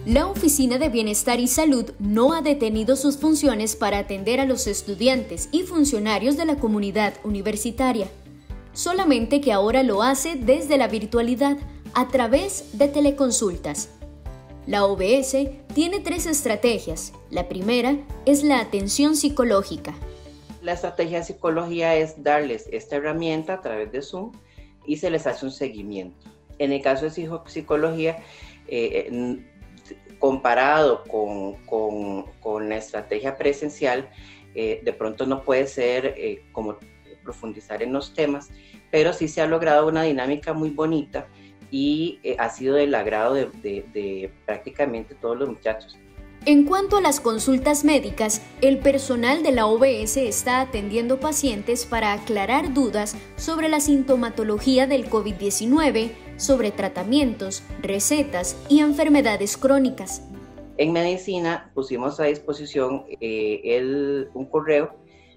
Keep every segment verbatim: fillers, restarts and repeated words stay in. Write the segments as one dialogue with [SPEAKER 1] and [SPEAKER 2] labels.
[SPEAKER 1] La Oficina de Bienestar y Salud no ha detenido sus funciones para atender a los estudiantes y funcionarios de la comunidad universitaria, solamente que ahora lo hace desde la virtualidad a través de teleconsultas. La O B S tiene tres estrategias. La primera es la atención psicológica.
[SPEAKER 2] La estrategia de psicología es darles esta herramienta a través de Zoom y se les hace un seguimiento. En el caso de psicología, eh, comparado con, con, con la estrategia presencial, eh, de pronto no puede ser eh, como profundizar en los temas, pero sí se ha logrado una dinámica muy bonita y eh, ha sido del agrado de, de, de prácticamente todos los muchachos.
[SPEAKER 1] En cuanto a las consultas médicas, el personal de la O B S está atendiendo pacientes para aclarar dudas sobre la sintomatología del COVID diecinueve, sobre tratamientos, recetas y enfermedades crónicas.
[SPEAKER 2] En medicina pusimos a disposición eh, el, un correo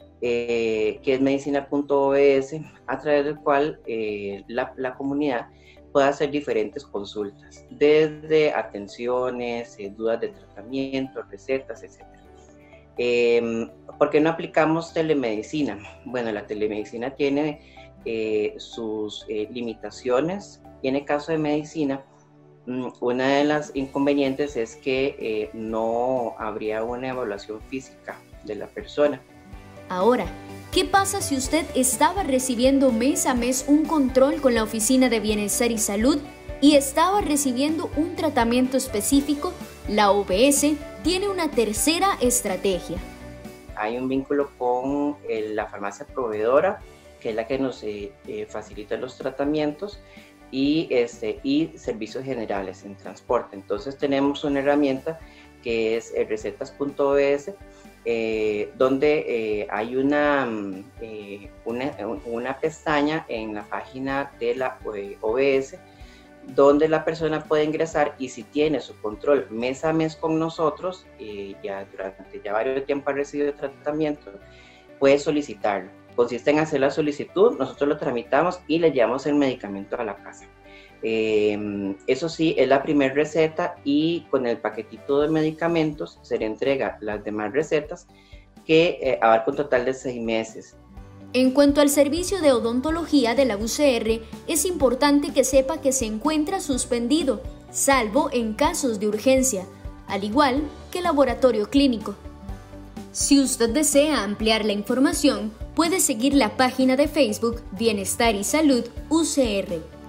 [SPEAKER 2] eh, que es medicina punto o b s, a través del cual eh, la, la comunidad puede hacer diferentes consultas, desde atenciones, eh, dudas de tratamiento, recetas, etcétera. Eh, ¿Por qué no aplicamos telemedicina? Bueno, la telemedicina tiene eh, sus eh, limitaciones, y en el caso de medicina, una de las inconvenientes es que eh, no habría una evaluación física de la persona.
[SPEAKER 1] Ahora, ¿qué pasa si usted estaba recibiendo mes a mes un control con la Oficina de Bienestar y Salud y estaba recibiendo un tratamiento específico? La O B S tiene una tercera estrategia.
[SPEAKER 2] Hay un vínculo con eh, la farmacia proveedora, que es la que nos eh, eh, facilita los tratamientos, y, este, y servicios generales en transporte. Entonces tenemos una herramienta que es eh, recetas punto o b s, Eh, donde eh, hay una, eh, una, una pestaña en la página de la eh, O B S donde la persona puede ingresar, y si tiene su control mes a mes con nosotros, eh, ya durante ya varios tiempo ha recibido tratamiento, puede solicitarlo. Consiste en hacer la solicitud, nosotros lo tramitamos y le llevamos el medicamento a la casa. Eh, eso sí, es la primera receta, y con el paquetito de medicamentos se le entrega las demás recetas, que eh, abarca un total de seis meses.
[SPEAKER 1] En cuanto al servicio de odontología de la U C R, es importante que sepa que se encuentra suspendido, salvo en casos de urgencia, al igual que el laboratorio clínico. Si usted desea ampliar la información, puede seguir la página de Facebook Bienestar y Salud U C R.